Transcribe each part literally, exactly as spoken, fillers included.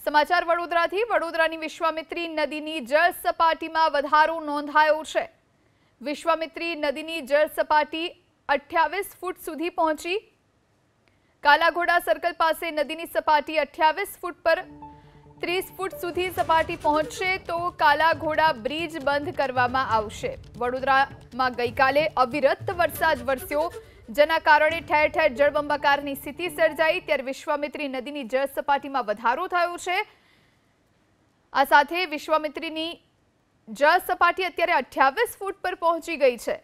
સમાચાર વડોદરાથી વડોદરાની વિશ્વામિત્રી નદીની જળ સપાટીમાં વધારો નોંધાયો છે। વિશ્વામિત્રી નદીની જળ સપાટી અઠ્યાવીસ ફૂટ સુધી પહોંચી। કાલાઘોડા સર્કલ પાસે નદીની સપાટી અઠ્યાવીસ ફૂટ પર ત્રીસ ફૂટ સુધી સપાટી પહોંચશે તો કાલાઘોડા બ્રિજ બંધ કરવામાં આવશે। વડોદરામાં ગઈકાલે અવિરત વરસાદ વરસ્યો, જેના કારણે ઠેર ઠેર જળબંબાકારની સ્થિતિ સર્જાઈ। ત્યારે વિશ્વામિત્રી નદીની જળ સપાટીમાં વધારો થયો છે। આ સાથે વિશ્વામિત્રીની જળ સપાટી અત્યારે અઠ્યાવીસ ફૂટ પર પહોંચી ગઈ છે।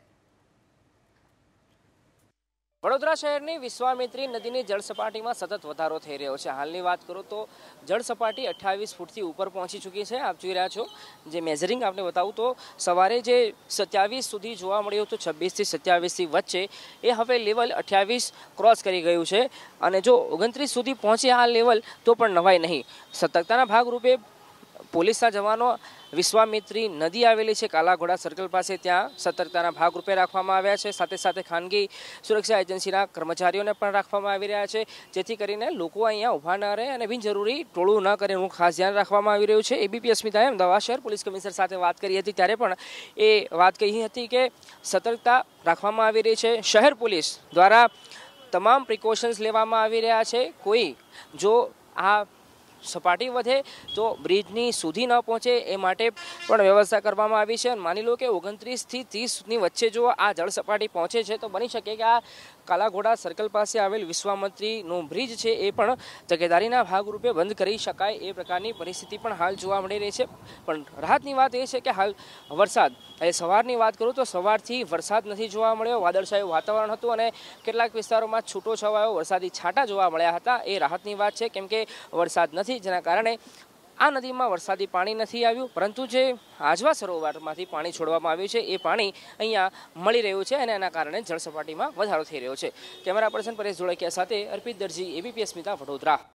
વડોદરા શહેરની વિશ્વામિત્રી નદીની જળ સપાટીમાં સતત વધારો થઈ રહ્યો છે। હાલની વાત કરું તો જળ સપાટી અઠ્યાવીસ ફૂટથી ઉપર પહોંચી ચૂકી છે। આપ જોઈ રહ્યા છો જે મેજરિંગ આપને બતાવું તો સવારે જે સત્યાવીસ સુધી જોવા મળ્યું હતું, છવ્વીસથી સત્યાવીસથી વચ્ચે, એ હવે લેવલ અઠ્યાવીસ ક્રોસ કરી ગયું છે અને જો ઓગણત્રીસ સુધી પહોંચે આ લેવલ તો પણ નવાય નહીં। સતર્કતાના ભાગરૂપે પોલીસના જવાનો વિશ્વામિત્રી નદી આવેલી છે કાલાઘોડા સર્કલ પાસે, ત્યાં સતર્કતાના ભાગરૂપે રાખવામાં આવ્યા છે। સાથે સાથે ખાનગી સુરક્ષા એજન્સીના કર્મચારીઓને પણ રાખવામાં આવી રહ્યા છે, જેથી કરીને લોકો અહીંયા ઊભા ન રહે અને બિનજરૂરી ટોળું ન કરે એનું ખાસ ધ્યાન રાખવામાં આવી રહ્યું છે। એબીપી અસ્મિતાએ અમદાવાદ શહેર પોલીસ કમિશનર સાથે વાત કરી હતી, ત્યારે પણ એ વાત કહી હતી કે સતર્કતા રાખવામાં આવી રહી છે। શહેર પોલીસ દ્વારા તમામ પ્રિકોશન્સ લેવામાં આવી રહ્યા છે। કોઈ જો આ સપાટી વધે તો બ્રિજની સુધી ન પહોંચે એ માટે પણ વ્યવસ્થા કરવામાં આવી છે। માની લો કે ઓગણત્રીસથી ત્રીસની વચ્ચે જો આ જળ સપાટી પહોંચે છે તો બની શકે કે આ કાલાઘોડા સર્કલ પાસે આવેલ વિશ્વામિત્રીનું બ્રિજ છે એ પણ તકેદારીના ભાગરૂપે બંધ કરી શકાય એ પ્રકારની પરિસ્થિતિ પણ હાલ જોવા મળી રહી છે। પણ રાહતની વાત એ છે કે હાલ વરસાદ, એ સવારની વાત કરું તો સવારથી વરસાદ નથી જોવા મળ્યો। વાદળછાયું વાતાવરણ હતું અને કેટલાક વિસ્તારોમાં છૂટો છવાયો વરસાદી છાંટા જોવા મળ્યા હતા। એ રાહતની વાત છે, કેમ કે વરસાદ નથી, જેના કારણે આ નદીમાં વરસાદી પાણી નથી આવ્યું, પરંતુ જે આજવા સરોવરમાંથી પાણી છોડવામાં આવ્યું છે એ પાણી અહીંયા મળી રહ્યું છે અને એના કારણે જળ સપાટીમાં વધારો થઈ રહ્યો છે। કેમેરા પર્સન પરેશ જોડકિયા સાથે અર્પિત દરજી, એબીપી અસ્મિતા, વડોદરા।